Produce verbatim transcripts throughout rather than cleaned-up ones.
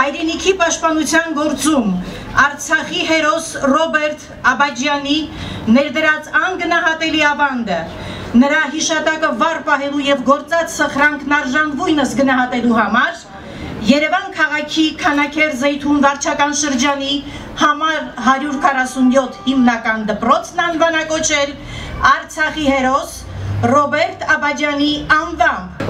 հայրենիքի պաշտպանության գործում Արցախի հերոս Ռոբերտ Աբաջյանի ներդրած անգնահատելի ավանդը, նրա հիշատակը վառ պահելու և գործած սխրանքն արժանվույնս գնահատելու համար Երևան քաղաքի Քանաքեր Զեյթուն վարչական շրջանի համար հարյուր քառասունյոթ հիմնական դպրոցն անվանակոչել Արցախի հերոս Ռոբերտ Աբաջյանի անվամբ։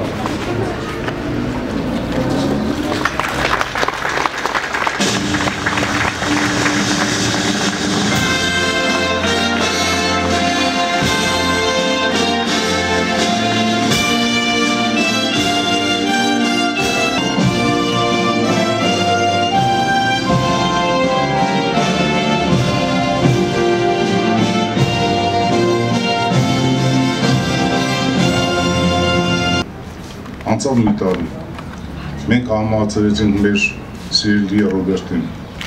Անցավ մի տարի, մենք համահացրեցինք մեր սիրելի Ռոբերտին։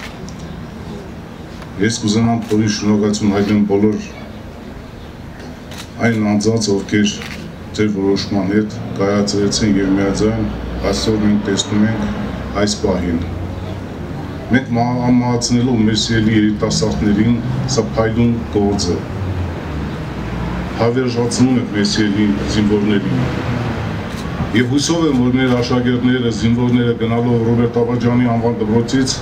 Ես կուզենամ փորի շնորհակալություն հայտնել բոլոր այն անձանց, ովքեր ձեր որոշման հետ կայացրեցին և միաձայն այսօր մենք տեսնում ենք այս պահին։ Մենք համահացնելու մեր սիրելի երիտասարդներին սա փայլուն գործ է։ Հավերժացնում ենք մեր սիրելի զինվորներին։ Եվ հույսով եմ, որ մեր աշակերտները, զինվորները գնալով Ռոբերտ Աբաջյանի անվան դպրոցից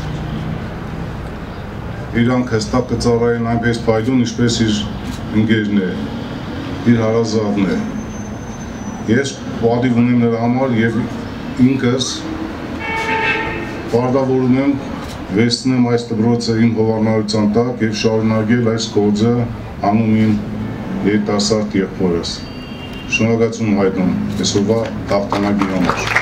իրանք հստակ կծառայեն այնպես փայլուն, ինչպես իր ընկերն է, իր հարազատն է։ Ես պատիվ ունեմ նրա համար և ինքս պարտավորում եմ վերցնեմ այս դպրոցը իմ հովանավորության տակ և շարունակել այս գործը անում իմ երիտասարդ եղբորս։ Շնորհակալություն հայտնում այսօրվա հաղթանակի համար։